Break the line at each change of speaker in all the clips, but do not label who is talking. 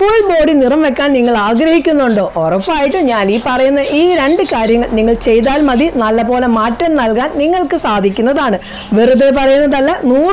Full body നിറം വെക്കാൻ നിങ്ങൾ ആഗ്രഹിക്കുന്നുണ്ടോ? ഉറപ്പായിട്ടും ഞാൻ ഈ പറയുന്ന ഈ 2 കാര്യങ്ങൾ നിങ്ങൾ ചെയ്താൽ മതി. നല്ലപോലെ മാറ്റം നൽകാൻ നിങ്ങൾക്ക് സാധിക്കുന്നതാണ്. വെറുതെ പറയുന്നതല്ല,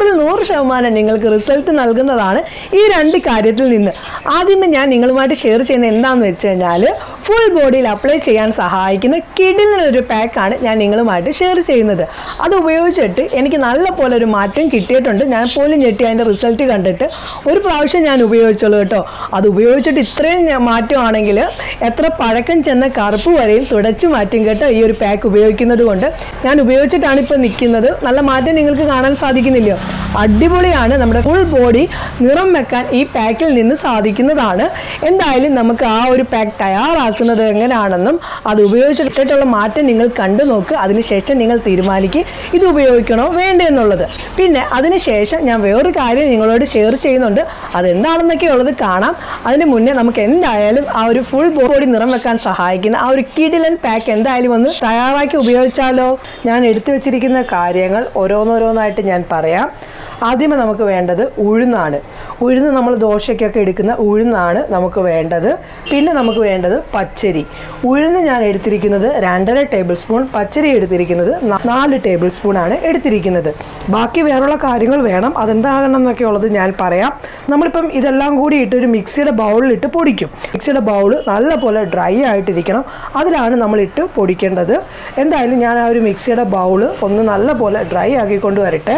100% നിങ്ങൾക്ക് റിസൾട്ട് നൽകുന്നതാണ് ഈ 2 കാര്യത്തിൽ നിന്ന്. ആദ്യമേ ഞാൻ നിങ്ങളുമായിട്ട് ഷെയർ ചെയ്യുന്നത് എന്താണെന്ന് വെച്ച് കഴിഞ്ഞാൽ, ഫുൾ ബോഡിയിൽ അപ്ലൈ ചെയ്യാൻ സഹായിക്കുന്ന കിഡിലിനൊരു പാക്കാണ് ഞാൻ നിങ്ങളുമായിട്ട് ഷെയർ ചെയ്യുന്നത്. അത് ഉപയോഗിച്ചിട്ട് എനിക്ക് നല്ല പോലെ ഒരു മാറ്റം കിട്ടിയിട്ടുണ്ട്. ഞാൻ പോലും ഞെട്ടി അതിൻ്റെ റിസൾട്ട് കണ്ടിട്ട്. ഒരു പ്രാവശ്യം ഞാൻ ഉപയോഗിച്ചുള്ളൂ കേട്ടോ. അത് ഉപയോഗിച്ചിട്ട് ഇത്രയും മാറ്റമാണെങ്കിൽ എത്ര പഴക്കം ചെന്ന കറുപ്പ് വരെയും തുടച്ചു മാറ്റും കേട്ടോ ഈ ഒരു പാക്ക് ഉപയോഗിക്കുന്നത് കൊണ്ട്. ഞാൻ ഉപയോഗിച്ചിട്ടാണ് ഇപ്പോൾ നിൽക്കുന്നത്. നല്ല മാറ്റം നിങ്ങൾക്ക് കാണാൻ സാധിക്കുന്നില്ലയോ? അടിപൊളിയാണ്. നമ്മുടെ ഫുൾ ബോഡി നിറം വെക്കാൻ ഈ പാക്കിൽ നിന്ന് സാധിക്കുന്നതാണ്. എന്തായാലും നമുക്ക് ആ ഒരു പാക്ക് തയ്യാറാക്കുന്നത് എങ്ങനെയാണെന്നും അത് ഉപയോഗിച്ചിട്ടുള്ള മാറ്റം നിങ്ങൾ കണ്ടു നോക്ക്. അതിനുശേഷം നിങ്ങൾ തീരുമാനിക്കുക ഇത് ഉപയോഗിക്കണോ വേണ്ടേ എന്നുള്ളത്. പിന്നെ അതിനുശേഷം ഞാൻ വേറൊരു കാര്യം നിങ്ങളോട് ഷെയർ ചെയ്യുന്നുണ്ട്. അതെന്താണെന്നൊക്കെ ഉള്ളത് കാണാം. അതിന് മുന്നേ നമുക്ക് എന്തായാലും ആ ഒരു ഫുൾ ബോഡി നിറം വെക്കാൻ സഹായിക്കുന്ന ആ ഒരു കിഡിലൻ പാക്ക് എന്തായാലും ഒന്ന് തയ്യാറാക്കി ഉപയോഗിച്ചാലോ? ഞാൻ എടുത്തു വെച്ചിരിക്കുന്ന കാര്യങ്ങൾ ഓരോന്നോരോന്നായിട്ട് ഞാൻ പറയാം. ആദ്യമേ നമുക്ക് വേണ്ടത് ഉഴുന്നാണ്. ഉഴുന്ന് നമ്മൾ ദോശയ്ക്കൊക്കെ എടുക്കുന്ന ഉഴുന്നാണ് നമുക്ക് വേണ്ടത്. പിന്നെ നമുക്ക് വേണ്ടത് പച്ചരി. ഉഴുന്ന് ഞാൻ എടുത്തിരിക്കുന്നത് 2.5 ടേബിൾ സ്പൂൺ, പച്ചരി എടുത്തിരിക്കുന്നത് 4 ടേബിൾ സ്പൂണാണ് എടുത്തിരിക്കുന്നത്. ബാക്കി വേറുള്ള കാര്യങ്ങൾ വേണം. അതെന്താകണം എന്നൊക്കെ ഉള്ളത് ഞാൻ പറയാം. നമ്മളിപ്പം ഇതെല്ലാം കൂടി ഇട്ട് ഒരു മിക്സിയുടെ ബൗളിലിട്ട് പൊടിക്കും. മിക്സിയുടെ ബൗൾ നല്ലപോലെ ഡ്രൈ ആയിട്ടിരിക്കണം. അതിലാണ് നമ്മളിട്ട് പൊടിക്കേണ്ടത്. എന്തായാലും ഞാൻ ആ ഒരു മിക്സിയുടെ ബൗൾ ഒന്ന് നല്ലപോലെ ഡ്രൈ ആക്കിക്കൊണ്ട് വരട്ടെ.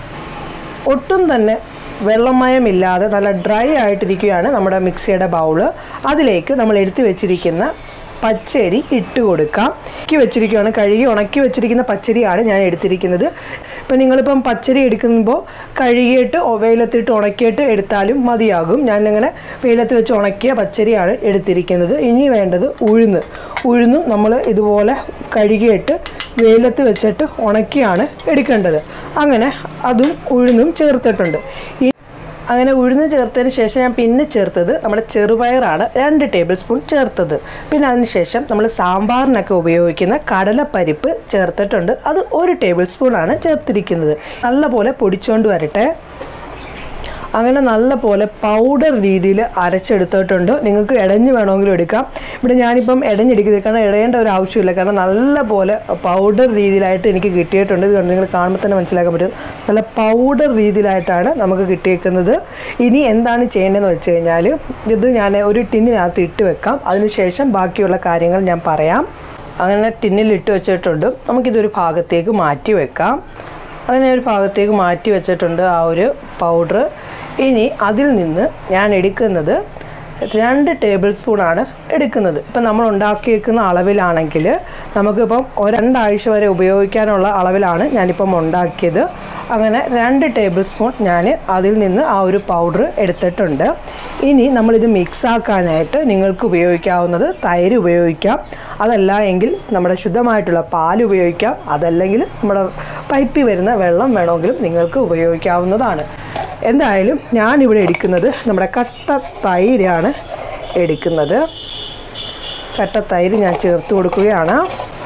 ഒട്ടും തന്നെ വെള്ളമയമില്ലാതെ നല്ല ഡ്രൈ ആയിട്ടിരിക്കുകയാണ് നമ്മുടെ മിക്സിയുടെ ബൗള്. അതിലേക്ക് നമ്മൾ എടുത്തു വെച്ചിരിക്കുന്ന പച്ചരി ഇട്ട് കൊടുക്കാം. കഴുകി ഉണക്കി വെച്ചിരിക്കുന്ന പച്ചരിയാണ് ഞാൻ എടുത്തിരിക്കുന്നത്. ഇപ്പം നിങ്ങളിപ്പം പച്ചരി എടുക്കുമ്പോൾ കഴുകിയിട്ട് വെയിലത്തിട്ട് ഉണക്കിയിട്ട് എടുത്താലും മതിയാകും. ഞാനിങ്ങനെ വെയിലത്ത് വെച്ച് ഉണക്കിയ പച്ചരിയാണ് എടുത്തിരിക്കുന്നത്. ഇനി വേണ്ടത് ഉഴുന്നും നമ്മൾ ഇതുപോലെ കഴുകിയിട്ട് വെയിലത്ത് വെച്ചിട്ട് ഉണക്കിയാണ് എടുക്കേണ്ടത്. അങ്ങനെ അതും ഉഴുന്നും ചേർത്തിട്ടുണ്ട്. അങ്ങനെ ഉഴുന്ന് ചേർത്തതിന് ശേഷം ഞാൻ പിന്നെ ചേർത്തത് നമ്മുടെ ചെറുപയറാണ്, 2 ടേബിൾ സ്പൂൺ ചേർത്തത്. പിന്നെ അതിനുശേഷം നമ്മൾ സാമ്പാറിനൊക്കെ ഉപയോഗിക്കുന്ന കടലപ്പരിപ്പ് ചേർത്തിട്ടുണ്ട്. അത് 1 ടേബിൾ സ്പൂണാണ് ചേർത്തിരിക്കുന്നത്. നല്ലപോലെ പൊടിച്ചുകൊണ്ട് വരട്ടെ. അങ്ങനെ നല്ല പോലെ പൗഡർ രീതിയിൽ അരച്ചെടുത്തിട്ടുണ്ട്. നിങ്ങൾക്ക് ഇടഞ്ഞ് വേണമെങ്കിലും എടുക്കാം. ഇവിടെ ഞാനിപ്പം ഇടഞ്ഞെടുക്കുന്നത് കാരണം ഇടയേണ്ട ഒരു ആവശ്യമില്ല. കാരണം നല്ല പോലെ പൗഡർ രീതിയിലായിട്ട് എനിക്ക് കിട്ടിയിട്ടുണ്ട്. ഇത് കണ്ട് നിങ്ങൾ കാണുമ്പോൾ തന്നെ മനസ്സിലാക്കാൻ പറ്റും. നല്ല പൗഡർ രീതിയിലായിട്ടാണ് നമുക്ക് കിട്ടിയേക്കുന്നത്. ഇനി എന്താണ് ചെയ്യേണ്ടതെന്ന് വെച്ച് കഴിഞ്ഞാൽ, ഇത് ഞാൻ ഒരു ടിന്നിനകത്ത് ഇട്ട് വെക്കാം. അതിനുശേഷം ബാക്കിയുള്ള കാര്യങ്ങൾ ഞാൻ പറയാം. അങ്ങനെ ടിന്നിലിട്ട് വെച്ചിട്ടുണ്ട്. നമുക്കിതൊരു ഭാഗത്തേക്ക് മാറ്റി വെക്കാം. അങ്ങനെ ഒരു ഭാഗത്തേക്ക് മാറ്റി വെച്ചിട്ടുണ്ട് ആ ഒരു പൗഡർ. ഇനി അതിൽ നിന്ന് ഞാൻ എടുക്കുന്നത് 2 ടേബിൾ സ്പൂണാണ് എടുക്കുന്നത്. ഇപ്പം നമ്മൾ ഉണ്ടാക്കിയേക്കുന്ന അളവിലാണെങ്കിൽ നമുക്കിപ്പം 2 ആഴ്ച വരെ ഉപയോഗിക്കാനുള്ള അളവിലാണ് ഞാനിപ്പം ഉണ്ടാക്കിയത്. അങ്ങനെ 2 ടേബിൾ സ്പൂൺ ഞാൻ അതിൽ നിന്ന് ആ ഒരു പൗഡർ എടുത്തിട്ടുണ്ട്. ഇനി നമ്മളിത് മിക്സാക്കാനായിട്ട് നിങ്ങൾക്ക് ഉപയോഗിക്കാവുന്നത് തൈര് ഉപയോഗിക്കാം. അതല്ല എങ്കിൽ നമ്മുടെ ശുദ്ധമായിട്ടുള്ള പാൽ ഉപയോഗിക്കാം. അതല്ലെങ്കിൽ നമ്മുടെ പൈപ്പിൽ വരുന്ന വെള്ളം വേണമെങ്കിലും നിങ്ങൾക്ക് ഉപയോഗിക്കാവുന്നതാണ്. എന്തായാലും ഞാനിവിടെ എടുക്കുന്നത് നമ്മുടെ കട്ട തൈരാണ് എടുക്കുന്നത്. കട്ട തൈര് ഞാൻ ചേർത്ത് കൊടുക്കുകയാണ്.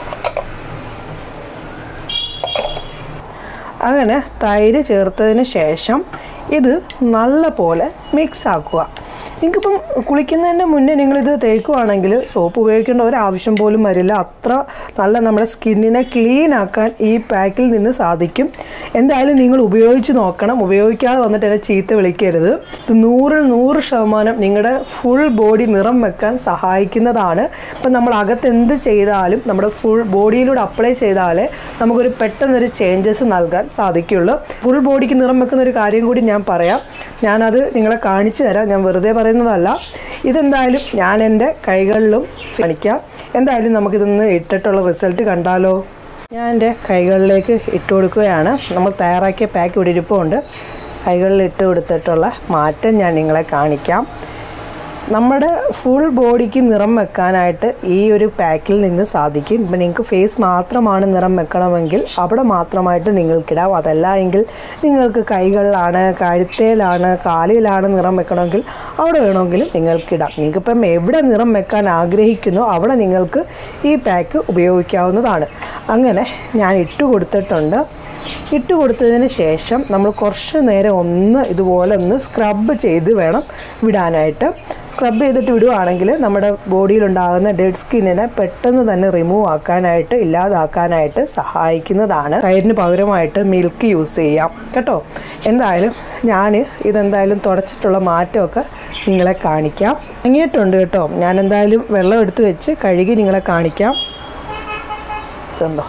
അങ്ങനെ തൈര് ചേർത്തതിന് ശേഷം ഇത് നല്ല പോലെ മിക്സ് ആക്കുക. നിങ്ങൾക്കിപ്പം കുളിക്കുന്നതിൻ്റെ മുന്നേ നിങ്ങളിത് തേക്കുകയാണെങ്കിൽ സോപ്പ് ഉപയോഗിക്കേണ്ട ഒരാവശ്യം പോലും വരില്ല. അത്ര നല്ല നമ്മുടെ സ്കിന്നിനെ ക്ലീൻ ആക്കാൻ ഈ പാക്കിൽ നിന്ന് സാധിക്കും. എന്തായാലും നിങ്ങൾ ഉപയോഗിച്ച് നോക്കണം. ഉപയോഗിക്കാതെ വന്നിട്ട് എന്നെ ചീത്ത വിളിക്കരുത്. ഇത് 100% നിങ്ങളുടെ ഫുൾ ബോഡി നിറം വെക്കാൻ സഹായിക്കുന്നതാണ്. ഇപ്പം നമ്മൾ അകത്ത് എന്ത് ചെയ്താലും നമ്മുടെ ഫുൾ ബോഡിയിലൂടെ അപ്ലൈ ചെയ്താലേ നമുക്കൊരു പെട്ടെന്നൊരു ചേഞ്ചസ് നൽകാൻ സാധിക്കുള്ളൂ. ഫുൾ ബോഡിക്ക് നിറം വെക്കുന്ന ഒരു കാര്യം കൂടി ഞാൻ പറയാം. ഞാനത് നിങ്ങളെ കാണിച്ചു തരാം. ഞാൻ വെറുതെ പറയുന്നതല്ല. ഇതെന്തായാലും ഞാൻ എൻ്റെ കൈകളിലും കാണിക്കാം. എന്തായാലും നമുക്കിതൊന്ന് ഇട്ടിട്ടുള്ള റിസൾട്ട് കണ്ടാലോ? ഞാൻ എൻ്റെ കൈകളിലേക്ക് ഇട്ട് കൊടുക്കുകയാണ്. നമ്മൾ തയ്യാറാക്കിയ പാക്ക് ഇവിടെ ഇരിപ്പുണ്ട്. കൈകളിൽ ഇട്ട് കൊടുത്തിട്ടുള്ള മാറ്റം ഞാൻ നിങ്ങളെ കാണിക്കാം. നമ്മുടെ ഫുൾ ബോഡിക്ക് നിറം വെക്കാനായിട്ട് ഈ ഒരു പാക്കിൽ നിന്ന് സാധിക്കും. ഇപ്പം നിങ്ങൾക്ക് ഫേസ് മാത്രമാണ് നിറം വെക്കണമെങ്കിൽ അവിടെ മാത്രമായിട്ട് നിങ്ങൾക്കിടാം. അതല്ല എങ്കിൽ നിങ്ങൾക്ക് കൈകളിലാണ്, കഴുത്തേലാണ്, കാലിലാണ് നിറം വെക്കണമെങ്കിൽ അവിടെ വേണമെങ്കിലും നിങ്ങൾക്കിടാം. നിങ്ങൾക്കിപ്പം എവിടെ നിറം വെക്കാൻ ആഗ്രഹിക്കുന്നോ അവിടെ നിങ്ങൾക്ക് ഈ പാക്ക് ഉപയോഗിക്കാവുന്നതാണ്. അങ്ങനെ ഞാൻ ഇട്ട് കൊടുത്തിട്ടുണ്ട്. ഇട്ട് കൊടുത്തതിന് ശേഷം നമ്മൾ കുറച്ച് നേരം ഒന്ന് ഇതുപോലെ ഒന്ന് സ്ക്രബ് ചെയ്ത് വേണം വിടാനായിട്ട്. സ്ക്രബ് ചെയ്തിട്ട് വിടുവാണെങ്കിൽ നമ്മുടെ ബോഡിയിലുണ്ടാകുന്ന ഡെഡ് സ്കിന്നിനെ പെട്ടെന്ന് തന്നെ റിമൂവ് ആക്കാനായിട്ട് ഇല്ലാതാക്കാനായിട്ട് സഹായിക്കുന്നതാണ്. തൈരിന് പകരമായിട്ട് മിൽക്ക് യൂസ് ചെയ്യാം കേട്ടോ. എന്തായാലും ഞാൻ ഇതെന്തായാലും തുടച്ചിട്ടുള്ള മാറ്റമൊക്കെ നിങ്ങളെ കാണിക്കാം. ഇറങ്ങിയിട്ടുണ്ട് കേട്ടോ. ഞാൻ എന്തായാലും വെള്ളം എടുത്ത് വെച്ച് കഴുകി നിങ്ങളെ കാണിക്കാം. ഇതുണ്ടോ,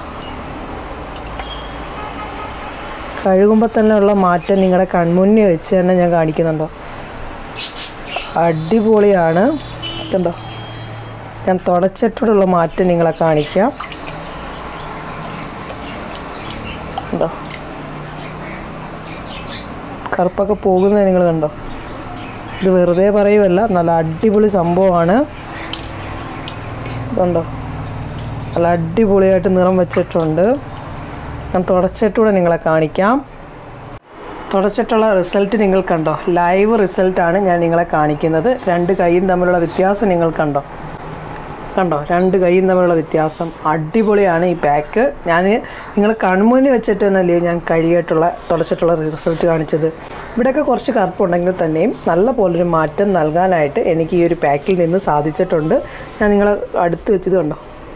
കഴുകുമ്പോൾ തന്നെ ഉള്ള മാറ്റം നിങ്ങളുടെ കൺമുന്നിൽ വെച്ച് തന്നെ ഞാൻ കാണിക്കുന്നുണ്ടോ. അടിപൊളിയാണ്. ഇതുണ്ടോ, ഞാൻ തുടച്ചിട്ടുള്ള മാറ്റം നിങ്ങളെ കാണിക്കാം. ഉണ്ടോ, കറുപ്പൊക്കെ പോകുന്നത് നിങ്ങൾ കണ്ടോ. ഇത് വെറുതെ പറയുമല്ല, നല്ല അടിപൊളി സംഭവമാണ്. ഇതുണ്ടോ, നല്ല അടിപൊളിയായിട്ട് നിറം വെച്ചിട്ടുണ്ട്. ഞാൻ തുടച്ചിട്ടൂടെ നിങ്ങളെ കാണിക്കാം. തുടച്ചിട്ടുള്ള റിസൾട്ട് നിങ്ങൾ കണ്ടോ. ലൈവ് റിസൾട്ടാണ് ഞാൻ നിങ്ങളെ കാണിക്കുന്നത്. രണ്ട് കൈയും തമ്മിലുള്ള വ്യത്യാസം നിങ്ങൾ കണ്ടോ. രണ്ട് കൈയും തമ്മിലുള്ള വ്യത്യാസം അടിപൊളിയാണ് ഈ പാക്ക്. ഞാൻ നിങ്ങൾ കൺമുന്നിൽ വെച്ചിട്ട് തന്നെയല്ലേ ഞാൻ തുടച്ചിട്ടുള്ള റിസൾട്ട് കാണിച്ചത്. ഇവിടെയൊക്കെ കുറച്ച് കറുപ്പുണ്ടെങ്കിൽ തന്നെയും നല്ല പോലൊരു മാറ്റം നൽകാനായിട്ട് എനിക്ക് ഈ ഒരു പാക്കിൽ നിന്ന് സാധിച്ചിട്ടുണ്ട്. ഞാൻ നിങ്ങളെ അടുത്ത് വെച്ചത് കണ്ടോ,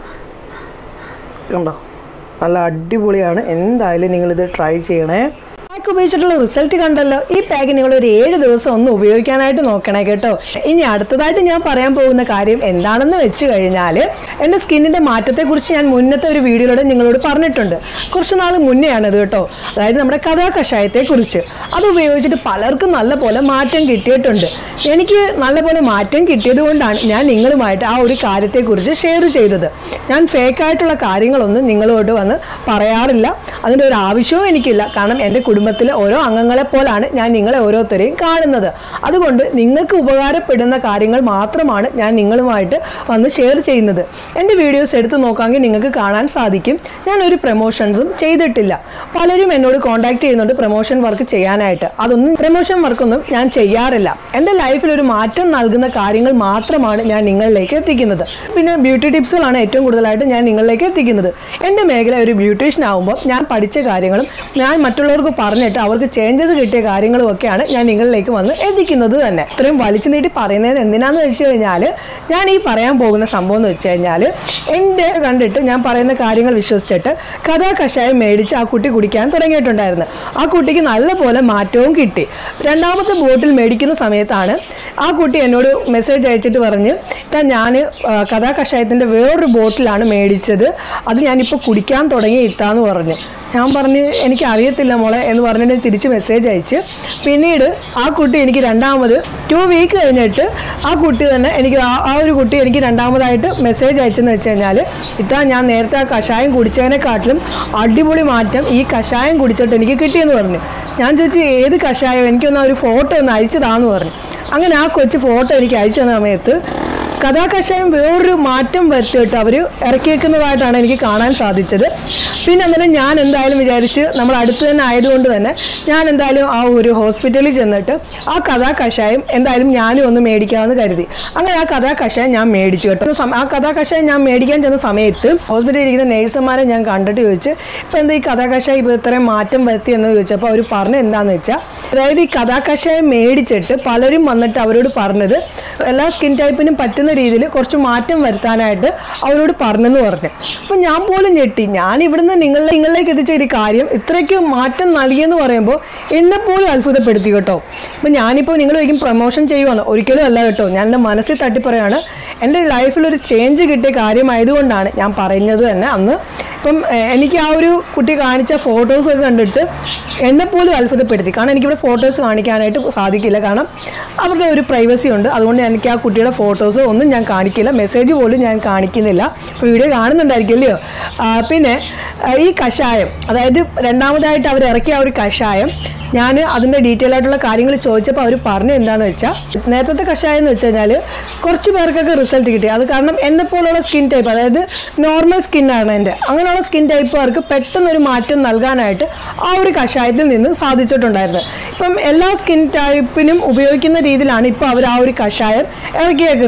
നല്ല അടിപൊളിയാണ്. എന്തായാലും നിങ്ങളിത് ട്രൈ ചെയ്യണേ. പാക്ക് ഉപയോഗിച്ചിട്ടുള്ള റിസൾട്ട് കണ്ടല്ലോ. ഈ പാക്ക് നിങ്ങൾ ഒരു 7 ദിവസം ഒന്ന് ഉപയോഗിക്കാനായിട്ട് നോക്കണേ കേട്ടോ. ഇനി അടുത്തതായിട്ട് ഞാൻ പറയാൻ പോകുന്ന കാര്യം എന്താണെന്ന് വെച്ച് കഴിഞ്ഞാൽ, എൻ്റെ സ്കിന്നിൻ്റെ മാറ്റത്തെക്കുറിച്ച് ഞാൻ മുന്നത്തെ ഒരു വീഡിയോയിലൂടെ നിങ്ങളോട് പറഞ്ഞിട്ടുണ്ട്. കുറച്ച് നാൾ മുന്നെയാണിത് കേട്ടോ. അതായത് നമ്മുടെ കഥാകഷായത്തെക്കുറിച്ച്. അത് ഉപയോഗിച്ചിട്ട് പലർക്കും നല്ല പോലെ മാറ്റം കിട്ടിയിട്ടുണ്ട്. എനിക്ക് നല്ല പോലെ മാറ്റം കിട്ടിയത് കൊണ്ടാണ് ഞാൻ നിങ്ങളുമായിട്ട് ആ ഒരു കാര്യത്തെക്കുറിച്ച് ഷെയർ ചെയ്തത്. ഞാൻ ഫേക്കായിട്ടുള്ള കാര്യങ്ങളൊന്നും നിങ്ങളോട് വന്ന് പറയാറില്ല. അതിൻ്റെ ഒരു ആവശ്യവും എനിക്കില്ല. കാരണം എൻ്റെ കുടുംബത്തിലെ ഓരോ അംഗങ്ങളെ പോലാണ് ഞാൻ നിങ്ങളെ ഓരോരുത്തരെയും കാണുന്നത്. അതുകൊണ്ട് നിങ്ങൾക്ക് ഉപകാരപ്പെടുന്ന കാര്യങ്ങൾ മാത്രമാണ് ഞാൻ നിങ്ങളുമായിട്ട് വന്ന് ഷെയർ ചെയ്യുന്നത്. എൻ്റെ വീഡിയോസ് എടുത്ത് നോക്കാമെങ്കിൽ നിങ്ങൾക്ക് കാണാൻ സാധിക്കും ഞാനൊരു പ്രൊമോഷൻസും ചെയ്തിട്ടില്ല. പലരും എന്നോട് കോൺടാക്ട് ചെയ്യുന്നുണ്ട് പ്രൊമോഷൻ വർക്ക് ചെയ്യാനായിട്ട്. പ്രൊമോഷൻ വർക്കൊന്നും ഞാൻ ചെയ്യാറില്ല. എൻ്റെ ലൈഫിൽ ഒരു മാറ്റം നൽകുന്ന കാര്യങ്ങൾ മാത്രമാണ് ഞാൻ നിങ്ങളിലേക്ക് എത്തിക്കുന്നത്. പിന്നെ ബ്യൂട്ടി ടിപ്സുകളാണ് ഏറ്റവും കൂടുതലായിട്ട് ഞാൻ നിങ്ങളിലേക്ക് എത്തിക്കുന്നത്. എൻ്റെ മേഖല ഒരു ബ്യൂട്ടീഷ്യൻ ആകുമ്പോൾ ഞാൻ പഠിച്ച കാര്യങ്ങളും ഞാൻ മറ്റുള്ളവർക്ക് പറഞ്ഞിട്ട് അവർക്ക് ചേഞ്ചസ് കിട്ടിയ കാര്യങ്ങളും ഒക്കെയാണ് ഞാൻ നിങ്ങളിലേക്ക് വന്ന് എത്തിക്കുന്നത് തന്നെ. ഇത്രയും വലിച്ചു നീട്ടി പറയുന്നത് എന്തിനാന്ന് വെച്ച് കഴിഞ്ഞാൽ, ഞാൻ ഈ പറയാൻ പോകുന്ന സംഭവം എന്ന് വെച്ച് കഴിഞ്ഞാൽ, എൻ്റെ കണ്ടിട്ട് ഞാൻ പറയുന്ന കാര്യങ്ങൾ വിശ്വസിച്ചിട്ട് കഥാകഷായം മേടിച്ച് ആ കുട്ടി കുടിക്കാൻ തുടങ്ങിയിട്ടുണ്ടായിരുന്നു. ആ കുട്ടിക്ക് നല്ല പോലെ മാറ്റവും കിട്ടി. രണ്ടാമത്തെ ബോട്ടിൽ മേടിക്കുന്ന സമയത്താണ് ആ കുട്ടി എന്നോട് മെസ്സേജ് അയച്ചിട്ട് പറഞ്ഞ്, ഞാൻ കഥാകഷായത്തിൻ്റെ വേറൊരു ബോട്ടിലാണ് മേടിച്ചത്, അത് ഞാനിപ്പോൾ കുടിക്കാൻ തുടങ്ങി ഇത്താന്ന് പറഞ്ഞു. ഞാൻ പറഞ്ഞ് എനിക്ക് അറിയത്തില്ല മോളെ എന്ന് പറഞ്ഞിട്ട് തിരിച്ച് മെസ്സേജ് അയച്ച്. പിന്നീട് ആ കുട്ടി എനിക്ക് രണ്ടാമത് 2 വീക്ക് കഴിഞ്ഞിട്ട് ആ കുട്ടി തന്നെ എനിക്ക് ആ ഒരു കുട്ടി എനിക്ക് രണ്ടാമതായിട്ട് മെസ്സേജ് അയച്ചെന്ന് വെച്ച് കഴിഞ്ഞാൽ, ഇത്താ ഞാൻ നേരത്തെ ആ കഷായം കുടിച്ചതിനെക്കാട്ടിലും അടിപൊളി മാറ്റം ഈ കഷായം കുടിച്ചിട്ട് എനിക്ക് കിട്ടിയെന്ന് പറഞ്ഞു. ഞാൻ ചോദിച്ചു ഏത് കഷായം, എനിക്കൊന്ന് ഒരു ഫോട്ടോ ഒന്ന് അയച്ചതാന്ന് പറഞ്ഞു. അങ്ങനെ ആ കൊച്ചു ഫോട്ടോ എനിക്ക് അയച്ചു തന്ന സമയത്ത് കഥാകഷായം വേറൊരു മാറ്റം വരുത്തിയിട്ട് അവർ ഇറക്കിയേക്കുന്നതായിട്ടാണ് എനിക്ക് കാണാൻ സാധിച്ചത്. പിന്നെ അന്നേരം ഞാൻ എന്തായാലും വിചാരിച്ച് നമ്മൾ അടുത്ത് തന്നെ ആയതുകൊണ്ട് തന്നെ ഞാൻ എന്തായാലും ആ ഒരു ഹോസ്പിറ്റലിൽ ചെന്നിട്ട് ആ കഥാകഷായം എന്തായാലും ഞാനും ഒന്ന് മേടിക്കാമെന്ന് കരുതി. അങ്ങനെ ആ കഥാകഷായം ഞാൻ മേടിച്ചു കേട്ടോ. ആ കഥാകഷായം ഞാൻ മേടിക്കാൻ ചെന്ന സമയത്ത് ഹോസ്പിറ്റലിൽ ഇരിക്കുന്ന നേഴ്സുമാരെ ഞാൻ കണ്ടിട്ട് ചോദിച്ച്, ഇപ്പം എന്താ ഈ കഥാകഷായം ഇപ്പോൾ ഇത്രയും മാറ്റം വരുത്തി എന്ന് ചോദിച്ചപ്പോൾ അവർ പറഞ്ഞത് എന്താണെന്ന് വെച്ചാൽ, അതായത് ഈ കഥാകഷായം മേടിച്ചിട്ട് പലരും വന്നിട്ട് അവരോട് പറഞ്ഞത് എല്ലാ സ്കിൻ ടൈപ്പിനും പറ്റുന്ന രീതിയിൽ കുറച്ച് മാറ്റം വരുത്താനായിട്ട് അവരോട് പറഞ്ഞെന്ന് പറഞ്ഞു. അപ്പം ഞാൻ പോലും ഞെട്ടി. ഞാൻ ഇവിടുന്ന് നിങ്ങളിലേക്ക് എത്തിച്ച ഒരു കാര്യം ഇത്രയ്ക്ക് മാറ്റം നൽകിയെന്ന് പറയുമ്പോൾ എന്നെപ്പോലും അത്ഭുതപ്പെടുത്തി കേട്ടോ. അപ്പം ഞാനിപ്പോൾ നിങ്ങൾ ചോദിക്കും പ്രൊമോഷൻ ചെയ്യുവാണ്, ഒരിക്കലും അല്ല കേട്ടോ. ഞാൻ എൻ്റെ മനസ്സിൽ തട്ടിപ്പറയാണ്. എൻ്റെ ലൈഫിലൊരു ചേഞ്ച് കിട്ടിയ കാര്യമായതുകൊണ്ടാണ് ഞാൻ പറയുന്നത് തന്നെ അന്ന്. ഇപ്പം എനിക്ക് ആ ഒരു കുട്ടി കാണിച്ച ഫോട്ടോസൊക്കെ കണ്ടിട്ട് എന്നെപ്പോലും അത്ഭുതപ്പെടുത്തി. കാരണം എനിക്കിവിടെ ഫോട്ടോസ് കാണിക്കാനായിട്ട് സാധിക്കില്ല, കാരണം അവരുടെ ഒരു പ്രൈവസി ഉണ്ട്. അതുകൊണ്ട് എനിക്ക് ആ കുട്ടിയുടെ ഫോട്ടോസോ ഒന്നും ഞാൻ കാണിക്കില്ല, മെസ്സേജ് പോലും ഞാൻ കാണിക്കുന്നില്ല. ഇപ്പോൾ വീഡിയോ കാണുന്നുണ്ടായിരിക്കുമല്ലോ. പിന്നെ ഈ കഷായം, അതായത് രണ്ടാമതായിട്ട് അവർ ഇറക്കിയ ആ ഒരു കഷായം, ഞാൻ അതിൻ്റെ ഡീറ്റെയിൽ ആയിട്ടുള്ള കാര്യങ്ങൾ ചോദിച്ചപ്പോൾ അവർ പറഞ്ഞു എന്താണെന്ന് വെച്ചാൽ, നേരത്തെ കഷായം എന്ന് വെച്ച് കഴിഞ്ഞാൽ കുറച്ച് പേർക്കൊക്കെ റിസൾട്ട് കിട്ടി. അത് കാരണം എന്നെപ്പോലുള്ള സ്കിൻ ടൈപ്പ്, അതായത് നോർമൽ സ്കിന്നാണ് എൻ്റെ, അങ്ങനെയുള്ള സ്കിൻ ടൈപ്പുകാർക്ക് പെട്ടെന്നൊരു മാറ്റം നൽകാനായിട്ട് ആ ഒരു കഷായത്തിൽ നിന്ന് സാധിച്ചിട്ടുണ്ടായിരുന്നു. ഇപ്പം എല്ലാ സ്കിൻ ടൈപ്പിനും ഉപയോഗിക്കുന്ന രീതിയിലാണ് ഇപ്പോൾ അവർ ആ ഒരു കഷായം ഇറക്കിയേക്കുന്നത്.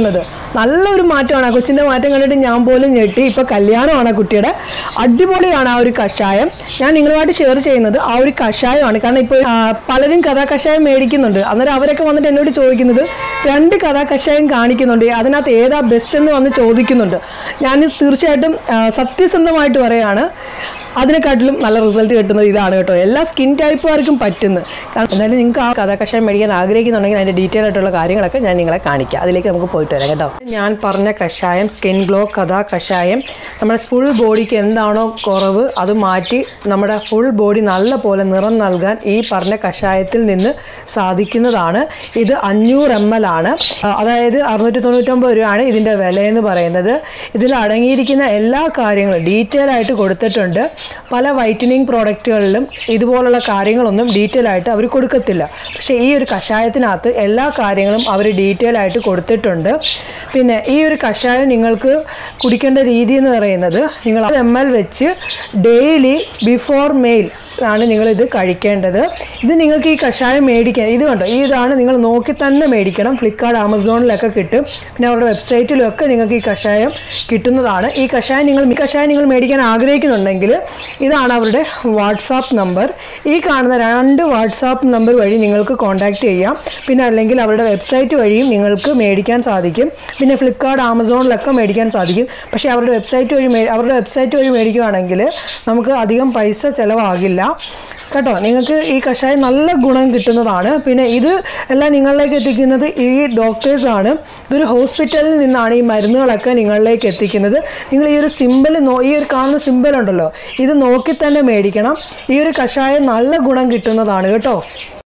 നല്ലൊരു മാറ്റമാണ്. കൊച്ചിൻ്റെ മാറ്റം കണ്ടിട്ട് ഞാൻ പോലും ഞെട്ടി. ഇപ്പോൾ കല്യാണമാണ് കുട്ടിയുടെ. അടിപൊളിയാണ് ആ ഒരു കഷായം. ഞാൻ നിങ്ങളുമായിട്ട് ഷെയർ ചെയ്യുന്നത് ആ ഒരു കഷായമാണ്. കാരണം ഇപ്പോൾ പലരും കഥാ കഷായം മേടിക്കുന്നുണ്ട്. അന്നേരം അവരൊക്കെ വന്നിട്ട് എന്നോട് ചോദിക്കുന്നത് 2 കഥാ കഷായം കാണിക്കുന്നുണ്ട്, അതിനകത്ത് ഏതാ ബെസ്റ്റ് എന്ന് വന്ന് ചോദിക്കുന്നുണ്ട്. ഞാൻ തീർച്ചയായിട്ടും സത്യസന്ധമായിട്ട് പറയുകയാണ്, അതിനെക്കാട്ടിലും നല്ല റിസൾട്ട് കിട്ടുന്നത് ഇതാണ് കേട്ടോ. എല്ലാ സ്കിൻ ടൈപ്പുകാർക്കും പറ്റുന്നു. കാരണം എന്തായാലും നിങ്ങൾക്ക് ആ കഥാ കഷായം മേടിക്കാൻ ആഗ്രഹിക്കുന്നുണ്ടെങ്കിൽ അതിൻ്റെ ഡീറ്റെയിൽ ആയിട്ടുള്ള കാര്യങ്ങളൊക്കെ ഞാൻ നിങ്ങളെ കാണിക്കാം. അതിലേക്ക് നമുക്ക് പോയിട്ട് വരാം കേട്ടോ. ഞാൻ പറഞ്ഞ കഷായം സ്കിൻ ഗ്ലോ കഥാ കഷായം നമ്മുടെ ഫുൾ ബോഡിക്ക് എന്താണോ കുറവ് അത് മാറ്റി നമ്മുടെ ഫുൾ ബോഡി നല്ല പോലെ നിറം നൽകാൻ ഈ പറഞ്ഞ കഷായത്തിൽ നിന്ന് സാധിക്കുന്നതാണ്. ഇത് 500 ml ആണ്. അതായത് 699 രൂപയാണ് ഇതിൻ്റെ വിലയെന്ന് പറയുന്നത്. ഇതിൽ അടങ്ങിയിരിക്കുന്ന എല്ലാ കാര്യങ്ങളും ഡീറ്റെയിൽ ആയിട്ട് കൊടുത്തിട്ടുണ്ട്. പല വൈറ്റനിങ് പ്രോഡക്റ്റുകളിലും ഇതുപോലുള്ള കാര്യങ്ങളൊന്നും ഡീറ്റെയിൽ ആയിട്ട് അവർ കൊടുക്കത്തില്ല. പക്ഷേ ഈ ഒരു കഷായത്തിനകത്ത് എല്ലാ കാര്യങ്ങളും അവർ ഡീറ്റെയിൽ ആയിട്ട് കൊടുത്തിട്ടുണ്ട്. പിന്നെ ഈ ഒരു കഷായം നിങ്ങൾക്ക് കുടിക്കേണ്ട രീതി എന്ന് പറയുന്നത്, നിങ്ങൾ ml വെച്ച് ഡെയിലി ബിഫോർ മെയിൽ ആണ് നിങ്ങളിത് കഴിക്കേണ്ടത്. ഇത് നിങ്ങൾക്ക് ഈ കഷായം മേടിക്കാൻ, ഇത് കണ്ടോ, ഇതാണ് നിങ്ങൾ നോക്കി തന്നെ മേടിക്കണം. ഫ്ലിപ്കാർട്ട് ആമസോണിലൊക്കെ കിട്ടും. പിന്നെ അവരുടെ വെബ്സൈറ്റിലൊക്കെ നിങ്ങൾക്ക് ഈ കഷായം കിട്ടുന്നതാണ്. ഈ കഷായം നിങ്ങൾ മേടിക്കാൻ ആഗ്രഹിക്കുന്നുണ്ടെങ്കിൽ ഇതാണ് അവരുടെ വാട്സാപ്പ് നമ്പർ. ഈ കാണുന്ന 2 വാട്സാപ്പ് നമ്പർ വഴി നിങ്ങൾക്ക് കോൺടാക്റ്റ് ചെയ്യാം. പിന്നെ അല്ലെങ്കിൽ അവരുടെ വെബ്സൈറ്റ് വഴിയും നിങ്ങൾക്ക് മേടിക്കാൻ സാധിക്കും. പിന്നെ ഫ്ലിപ്കാർട്ട് ആമസോണിലൊക്കെ മേടിക്കാൻ സാധിക്കും. പക്ഷേ അവരുടെ വെബ്സൈറ്റ് വഴി മേടിക്കുകയാണെങ്കിൽ നമുക്ക് അധികം പൈസ ചിലവാകില്ല കേട്ടോ. നിങ്ങൾക്ക് ഈ കഷായം നല്ല ഗുണം കിട്ടുന്നതാണ്. പിന്നെ ഇത് എല്ലാം നിങ്ങളിലേക്ക് എത്തിക്കുന്നത് ഈ ഡോക്ടേഴ്സാണ്. ഇതൊരു ഹോസ്പിറ്റലിൽ നിന്നാണ് ഈ മരുന്നുകളൊക്കെ നിങ്ങളിലേക്ക് എത്തിക്കുന്നത്. നിങ്ങൾ ഈ ഒരു സിമ്പിൾ ഈ ഒരു കാണുന്ന സിമ്പിൾ ഉണ്ടല്ലോ, ഇത് നോക്കി തന്നെ മേടിക്കണം. ഈ ഒരു കഷായം നല്ല ഗുണം കിട്ടുന്നതാണ് കേട്ടോ.